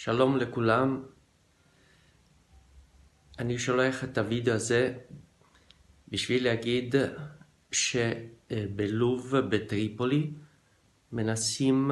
שלום לכולם, אני שולח את הוידאו הזה בשביל להגיד שבלוב בטריפולי מנסים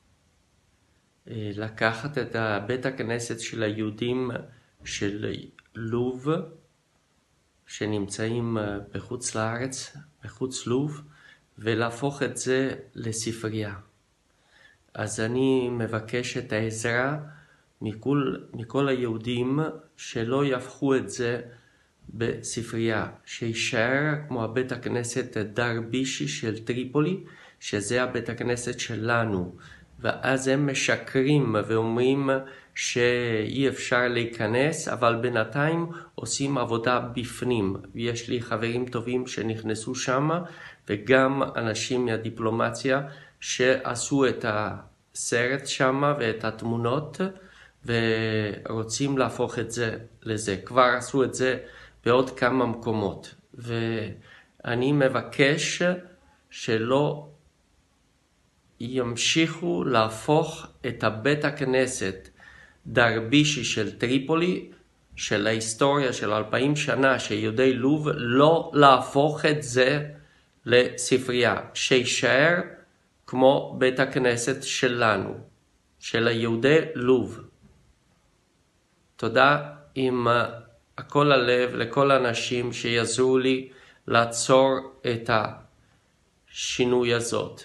לקחת את בית הכנסת של היהודים של לוב שנמצאים בחוץ לארץ, בחוץ לוב, ולהפוך את זה לספרייה. אז אני מבקש את העזרה מכל היהודים שלא יהפכו את זה בספרייה, שישאר כמו הבית הכנסת דרבישי של טריפולי, שזה הבית הכנסת שלנו. ואז הם משקרים ואומרים שאי אפשר להיכנס, אבל בינתיים עושים עבודה בפנים. ויש לי חברים טובים שנכנסו שם, וגם אנשים מהדיפלומטיה שעשו את הסרט שם ואת התמונות, ורוצים להפוך את זה לזה. כבר עשו את זה בעוד כמה מקומות. ואני מבקש שלא ימשיכו להפוך את הבית הכנסת דרבישי של טריפולי, של ההיסטוריה של 2000 שנה של יהודי לוב, לא להפוך את זה לספרייה, שישאר כמו בית הכנסת שלנו, של היהודי לוב. תודה עם הכל הלב לכל האנשים שיעזרו לי לעצור את השינוי הזאת.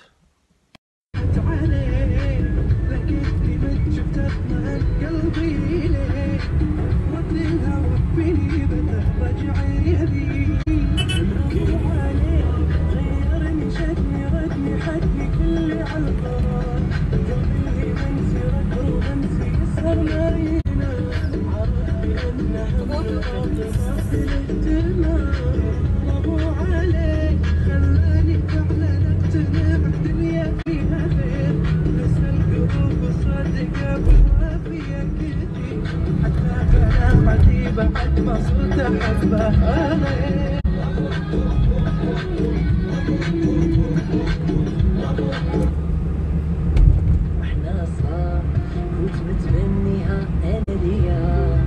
واحنا صغار كنت متمنيها انا ليا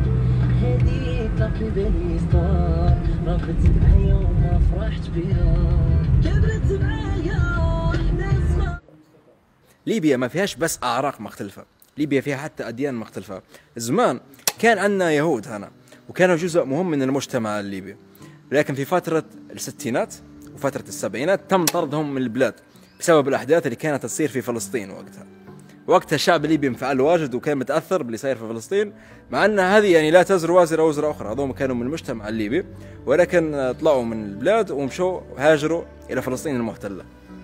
هذيك لقلبي ستار رافت معايا وما فرحت بيها كبرت معايا واحنا صغار. ليبيا ما فيهاش بس اعراق مختلفه، ليبيا فيها حتى اديان مختلفه. زمان كان عندنا يهود هنا وكانوا جزء مهم من المجتمع الليبي، لكن في فترة الستينات وفترة السبعينات تم طردهم من البلاد بسبب الأحداث اللي كانت تصير في فلسطين وقتها الشعب الليبي انفعل واجد وكان متأثر باللي صاير في فلسطين، مع أن هذه يعني لا تزر وازرة وزر أخرى. هذول كانوا من المجتمع الليبي ولكن طلعوا من البلاد ومشوا هاجروا إلى فلسطين المحتلة.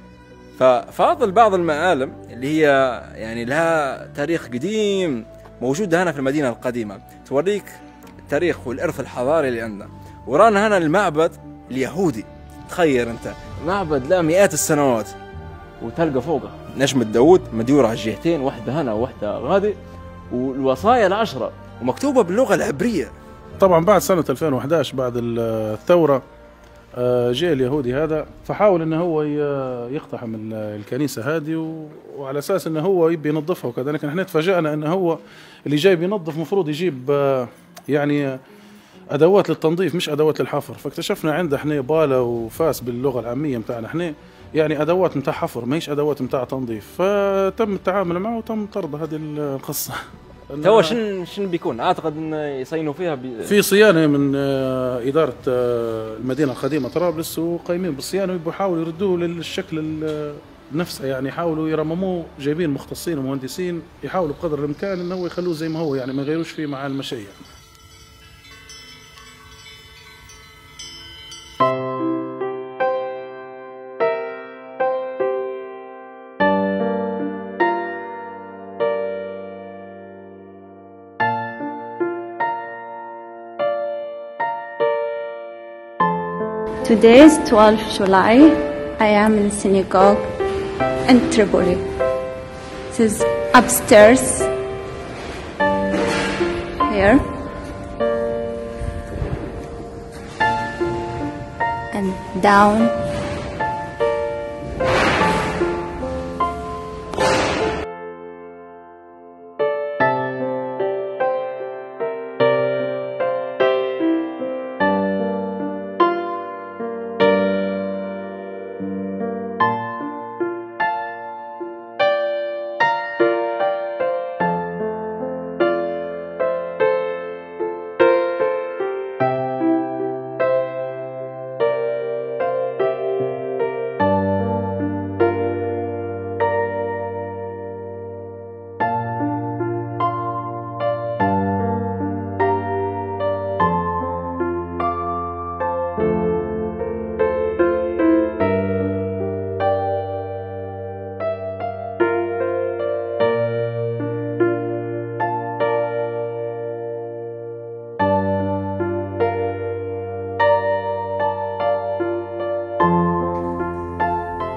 ففاضل بعض المعالم اللي هي يعني لها تاريخ قديم موجودة هنا في المدينة القديمة توريك التاريخ والإرث الحضاري اللي عندنا. ورانا هنا المعبد اليهودي، تخيل انت معبد له مئات السنوات، وتلقى فوقه نجمة داود مديورة على الجهتين، واحدة هنا وواحدة غادي، والوصايا العشرة ومكتوبة باللغة العبرية. طبعا بعد سنة 2011 بعد الثورة جاء اليهودي هذا فحاول انه هو يقتحم الكنيسة هذه وعلى اساس انه هو يبي ينظفها وكذا، لكن احنا تفاجأنا انه هو اللي جاي بينظف مفروض يجيب يعني ادوات للتنظيف مش ادوات للحفر. فاكتشفنا عنده احنا باله وفاس باللغه العاميه بتاعنا احنا يعني ادوات متاع حفر ماهيش ادوات متاع تنظيف، فتم التعامل معه وتم طرد هذه القصه. هو شنو بيكون؟ اعتقد ان يصينوا فيها في صيانه من اداره المدينه القديمه طرابلس، وقايمين بالصيانه ويحاولوا يردوه للشكل نفسه، يعني يحاولوا يرمموه، جايبين مختصين ومهندسين يحاولوا بقدر الامكان انه هو يخلوه زي ما هو، يعني ما يغيروش فيه مع المشي. Today is 12 July. I am in synagogue in Tripoli. This is upstairs here and down.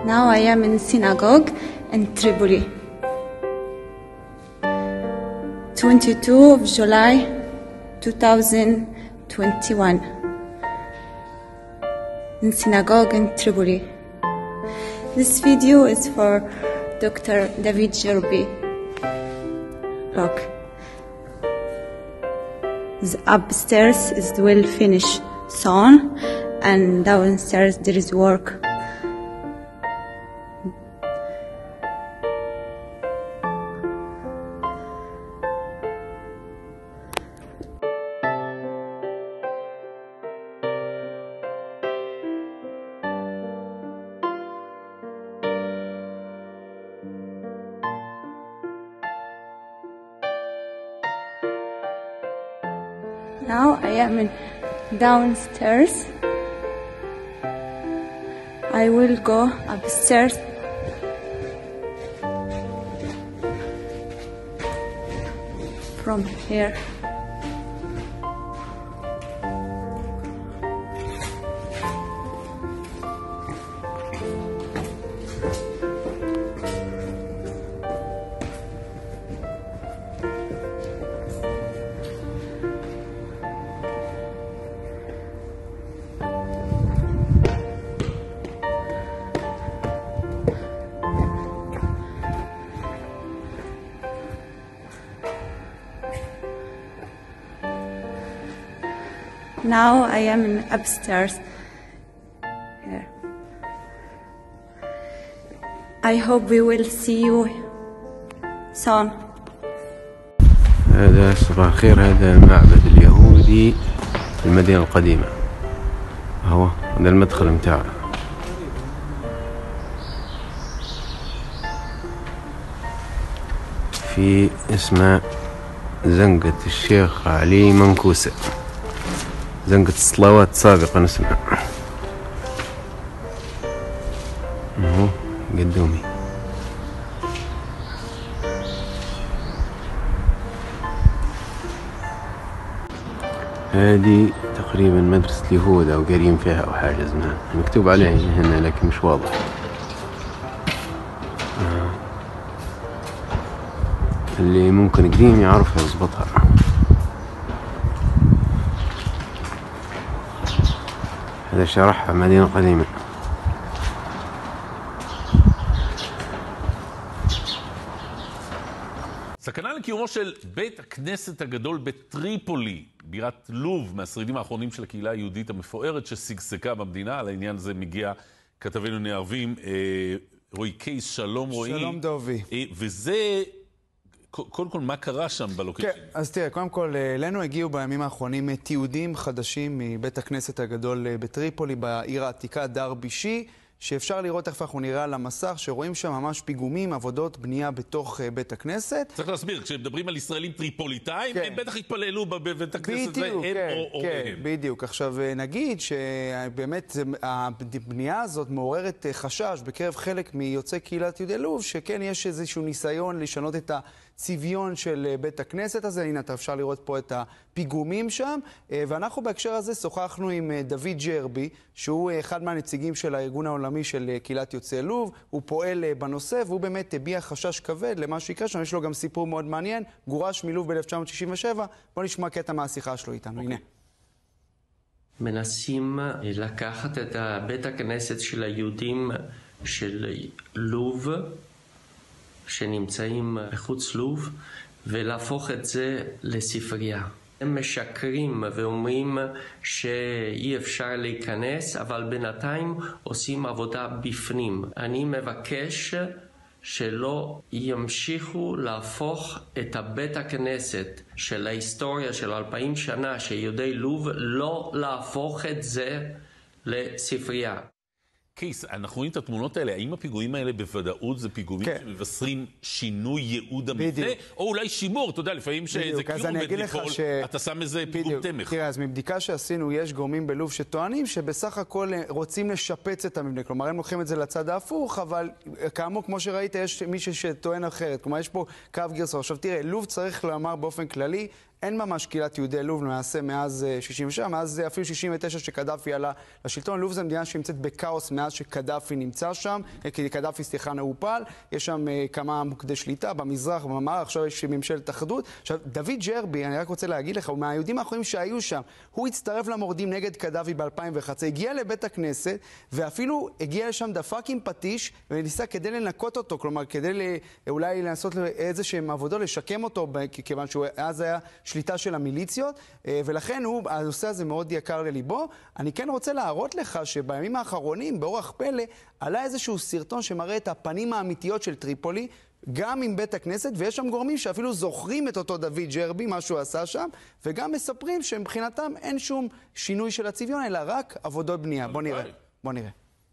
Now I am in synagogue in Tripoli. 22 of July 2021. In synagogue in Tripoli. This video is for Dr. David Jerbi. Look. The upstairs is well finished son, and downstairs there is work. Now I am in downstairs. I will go upstairs. From here. Now I am in upstairs. Here. I hope we will see you soon. هذا صباح الخير. هذا المعبد اليهودي في المدينة القديمة. أهو هذا المدخل متاعه. في اسمه زنقة الشيخ علي منكوسة. زنقة الصلوات السابقة نسمع. اهو قدومي. هذه تقريبا مدرسة اليهود او قارين فيها او حاجة زمان، مكتوب عليها هنا لكن مش واضح. اللي ممكن قديم يعرف يضبطها. هذا شرحها مدينة قديمة. סכנה לקיומו של בית הכנסת הגדול בטריפולי, בירת לוב, מהשרידים האחרונים של הקהילה היהודית המפוארת ששגשגה במדינה. על העניין הזה מגיע כתבנו נערבים רועי קייס. שלום רועי. שלום דובי. וזה, קודם כל, מה קרה שם בלוקיישן? כן, אז תראה, קודם כל, אלינו הגיעו בימים האחרונים תיעודים חדשים מבית הכנסת הגדול בטריפולי, בעיר העתיקה דרבישי, שאפשר לראות, תכף אנחנו נראה על המסך, שרואים שם ממש פיגומים, עבודות בנייה בתוך בית הכנסת. צריך להסביר, כשמדברים על ישראלים טריפוליטאים, כן. הם בטח התפללו בבית הכנסת, בדיוק, והם כן, או כן, הם. בדיוק. עכשיו נגיד שבאמת הבנייה הזאת מעוררת חשש בקרב חלק מיוצאי קהילת יהודי לוב, שכן יש איזשהו ניסיון לשנות את הצביון של בית הכנסת הזה. הנה, אפשר לראות פה את הפיגומים שם, ואנחנו בהקשר הזה שוחחנו עם דוד ג'רבי, שהוא אחד מהנציגים של הארגון העולמי של קהילת יוצאי לוב. הוא פועל בנושא, והוא באמת הביע חשש כבד למה שיקרה שם. יש לו גם סיפור מאוד מעניין, גורש מלוב ב-1967. בוא נשמע קטע מהשיחה שלו איתנו. הנה. מנסים לקחת את בית הכנסת של היהודים של לוב, שנמצאים בחוץ לוב, ולהפוך את זה לספרייה. הם משקרים ואומרים שאי אפשר להיכנס, אבל בינתיים עושים עבודה בפנים. אני מבקש שלא ימשיכו להפוך את בית הכנסת של ההיסטוריה של 2000 שנה שיהודי לוב, לא להפוך את זה לספרייה. קייס, אנחנו רואים את התמונות האלה. האם הפיגועים האלה בוודאות זה פיגועים כן. שמבשרים שינוי ייעוד המבנה? או אולי שימור, אתה יודע, לפעמים שזה כאילו עומד ליפול, אתה שם איזה פיגום תמך. תראה, אז מבדיקה שעשינו, יש גורמים בלוב שטוענים שבסך הכל רוצים לשפץ את המבנה. כלומר, הם לוקחים את זה לצד ההפוך, אבל כאמור, כמו שראית, יש מישהו שטוען אחרת. כלומר, יש פה קו גרסה. עכשיו תראה, לוב צריך לומר באופן כללי, אין ממש קהילת יהודי לוב למעשה מאז 67, מאז אפילו 69 שקדאפי עלה לשלטון. לוב זה מדינה שנמצאת בכאוס מאז שקדאפי נמצא שם, כי קדאפי הופל, יש שם כמה מוקדי שליטה במזרח, במערב, עכשיו יש ממשלת אחדות. עכשיו, דוד ג'רבי, אני רק רוצה להגיד לך, הוא מהיהודים האחרונים שהיו שם, הוא הצטרף למורדים נגד קדאפי ב-2011, הגיע לבית הכנסת, ואפילו הגיע לשם דפק עם פטיש, וניסה כדי לנקות אותו, כלומר, כדי אולי לעשות איזשהם עבודות, לשקם אותו, כיוון שאז היה שליטה של המיליציות, ולכן הנושא הזה מאוד יקר לליבו. אני כן רוצה להראות לך שבימים האחרונים, באורח פלא, עלה איזשהו סרטון שמראה את הפנים האמיתיות של טריפולי, גם עם בית הכנסת, ויש שם גורמים שאפילו זוכרים את אותו דוד ג'רבי, מה שהוא עשה שם, וגם מספרים שמבחינתם אין שום שינוי של הצביון, אלא רק עבודות בנייה. בוא נראה.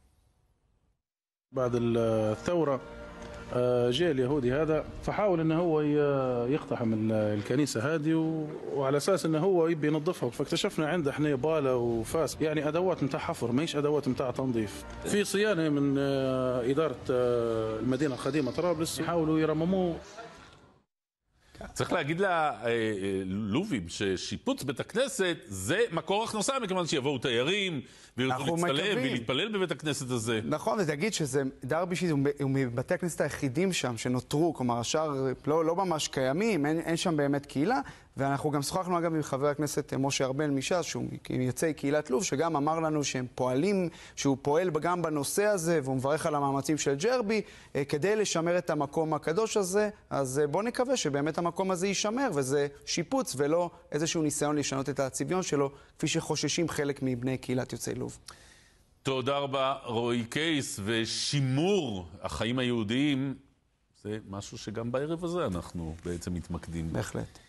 بعد الثورة جاء اليهودي هذا فحاول انه هو يقتحم الكنيسة هذه وعلى اساس انه هو يبي ينظفها، فاكتشفنا عنده احنا باله وفاس، يعني ادوات متاع حفر ماهيش ادوات متاع تنظيف. في صيانة من إدارة المدينة القديمة طرابلس يحاولوا يرمموه. צריך להגיד ללובים ששיפוץ בית הכנסת זה מקור הכנסה, מכיוון שיבואו תיירים ויוכלו להצטלם ולהתפלל בבית הכנסת הזה. נכון, ותגיד שזה דרבישי הוא מבתי הכנסת היחידים שם שנותרו, כלומר השאר לא ממש קיימים, אין שם באמת קהילה, ואנחנו גם שוחחנו אגב עם חבר הכנסת משה ארבל מש"ס, שהוא יוצא קהילת לוב, שגם אמר לנו שהם פועלים, שהוא פועל גם בנושא הזה, והוא מברך על המאמצים של ג'רבי, כדי לשמר את המקום הקדוש הזה. אז בוא נקווה שבאמת המקום הזה יישמר, וזה שיפוץ ולא איזשהו ניסיון לשנות את הצביון שלו, כפי שחוששים חלק מבני קהילת יוצאי לוב. תודה רבה, רועי קייס, ושימור החיים היהודיים, זה משהו שגם בערב הזה אנחנו בעצם מתמקדים. בהחלט.